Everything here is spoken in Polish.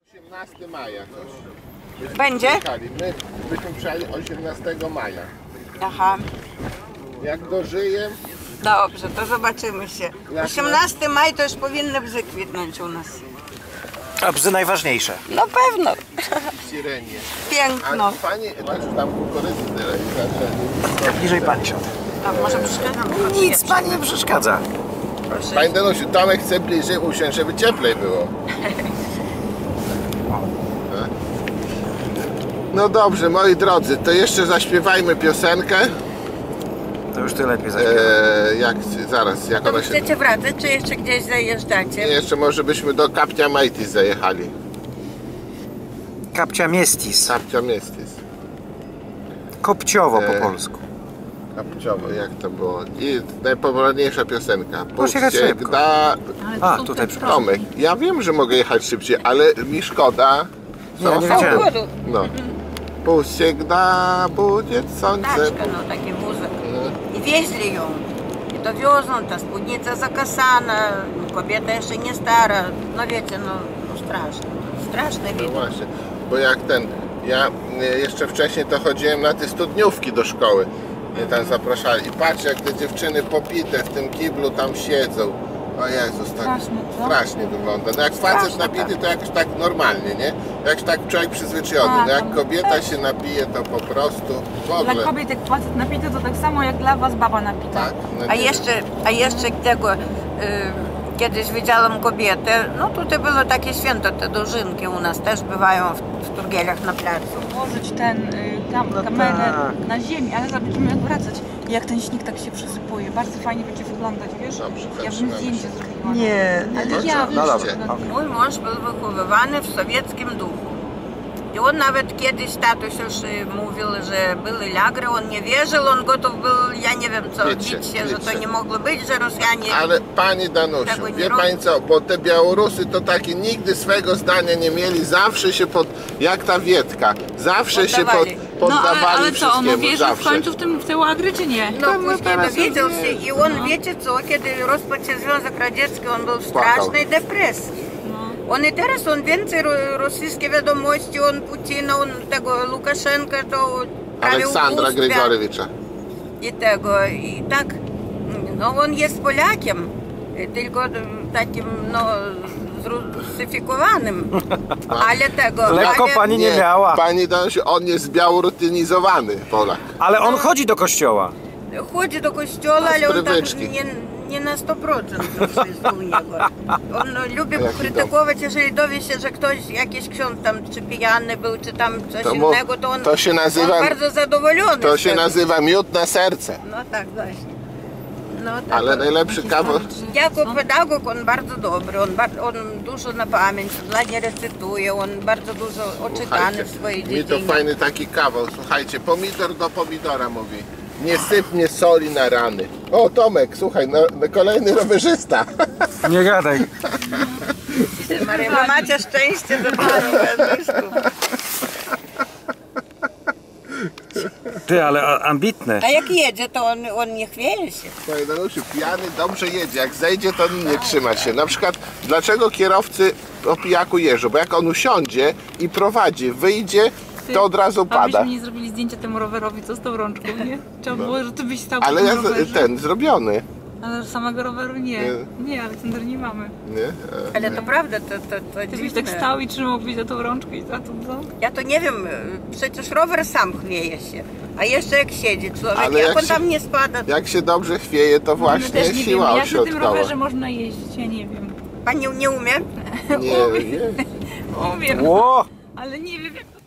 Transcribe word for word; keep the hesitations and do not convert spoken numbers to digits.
osiemnastego maja coś. Będzie? My byśmy przyjechali osiemnastego maja. Aha. Jak dożyję... Dobrze, to zobaczymy się. osiemnastego maja to już powinny bzy kwitnąć u nas. A bzy najważniejsze. No pewno. w Syrenie. Piękno. A pani, znaczy tam kukurydzy tyle. Jak bliżej pani siądzie. A może przeszkadzam? Nic pani nie przeszkadza. Proszę. Pani Danusiu, Tomek chce bliżej usiąść, żeby cieplej było. No dobrze, moi drodzy, to jeszcze zaśpiewajmy piosenkę. To już ty lepiej zaśpiewa. Eee, jak, zaraz, jak To ona wy się... chcecie wracać, czy jeszcze gdzieś Nie, zajeżdżacie? jeszcze może byśmy do Kapcia Majtis zajechali. Kapcia Miestis. Kapcia Miestis. Kopciowo po E, polsku. Kapciowo, jak to było? I najpopularniejsza piosenka. Możesz jechać szybko. Da... A, tutaj przepraszam. Tomek, ja wiem, że mogę jechać szybciej, ale mi szkoda. Nie, nie Co? wiedziałem. No. Pусть всегда будет солнце. Taczka, no taki wózek. I wieźli ją. I to wiozą, ta spódnica zakasana, kobieta jeszcze nie stara. No wiecie, no, no straszne. Straszne No widok. właśnie, bo jak ten, ja e, jeszcze wcześniej to chodziłem na te studniówki do szkoły. Mnie tam zapraszali i patrz, jak te dziewczyny popite w tym kiblu tam siedzą. O Jezus, tak Strasznie, co? strasznie wygląda. No jak facet napity, to jakoś tak normalnie, nie? Jak tak człowiek przyzwyczajony. No jak kobieta się napije, to po prostu w Dla ogóle. kobiet jak facet napity, to tak samo jak dla was baba napita. Tak, no A nie jeszcze, a jeszcze tego, y, kiedyś widziałam kobietę, no tutaj było takie święto, te dożynki u nas też bywają w, w Turgielach na placu. Włożyć ten y, kam, No kamerę tak. na ziemi, ale zobaczymy jak wracać. I jak ten śnieg tak się przysypuje. Bardzo fajnie będzie wyglądać, wiesz? Dobrze, Ja bym zatrzymamy zdjęcie się. zrobiła. Nie, Ale nie, ja, no wiesz, dobra. no, okej. Mój mąż był wychowywany w sowieckim duchu. I on nawet kiedyś tatuś już mówił, że były lagry, on nie wierzył, on gotów był, ja nie wiem co, Wiecie, bić się, że to wiecie. nie mogło być, że Rosjanie... Ale pani Danusiu, Tego nie wie robią. pani co, bo te Białorusy to takie nigdy swego zdania nie mieli, zawsze się pod, jak ta Wietka, zawsze się pod, Poddawali. no poddawali ale, ale co, on wszystkiemu, wierzył w zawsze. końcu w, tym, w te łagry, czy nie? No Tam później teraz dowiedział już się nie. i on, No. wiecie co, kiedy rozpoczął Związek Radziecki, on był w Płakał. strasznej depresji. No. On i teraz, on więcej ro- rosyjskie wiadomości, on Putina, on tego Łukaszenka, to prawie Aleksandra ubóstwia Grigorowicza. i tego, i tak, no on jest Polakiem, tylko takim, no, zrusyfikowanym, ale tego, Lekko ale... pani nie miała. Pani Danusiu, on jest zbiałorutynizowany Polak. Ale on chodzi do kościoła. Chodzi do kościoła, A, z ale on tak prywyczki. nie, nie na sto procent wszystko u niego. On lubi Jaki krytykować, jeżeli dowie się, że ktoś, jakiś ksiądz tam, czy pijany był, czy tam coś To mu- innego, to on, to się nazywa- on bardzo zadowolony. To z się tego. nazywa miód na serce. No tak, właśnie. No, tak. Ale najlepszy kawał... Jako pedagog on bardzo dobry, on, bar- on dużo na pamięć, dla nie recytuje, on bardzo dużo oczytany w swojej mi to dziedzinie. fajny taki kawał, słuchajcie, pomidor do pomidora mówi. Nie sypnie soli na rany. O Tomek, słuchaj, no, no kolejny rowerzysta. Nie gadaj. Maria, wy macie szczęście do pani Bezuszku. Ty, ale a- ambitny. A jak jedzie, to on, on nie chwieje się. Panie Danusiu, pijany dobrze jedzie, jak zejdzie, to nie trzyma się. Na przykład, dlaczego kierowcy o pijaku jeżdżą? Bo jak on usiądzie i prowadzi, wyjdzie, to od razu A pada. byśmy nie zrobili zdjęcia temu rowerowi, co z tą rączką, nie? Trzeba było, że ty byś stał Ale przy ja tym rowerze. z- ten, zrobiony. Ale samego roweru nie. Nie. Nie, Aleksander, nie mamy. Nie? E, Ale to prawda, to, to, to Ty byś dziwne. tak stał i trzymałbyś za tą rączkę i za tą za. Ja to nie wiem, przecież rower sam chwieje się. A jeszcze jak siedzi człowiek, Ale jak, jak on się- tam nie spada. Jak się dobrze chwieje, to My właśnie też nie siła wiemy, jak na tym ośrodkowa. rowerze można jeździć, ja nie wiem. Pani nie umie? Nie, nie. Umiem, Ło! ale nie wiem jak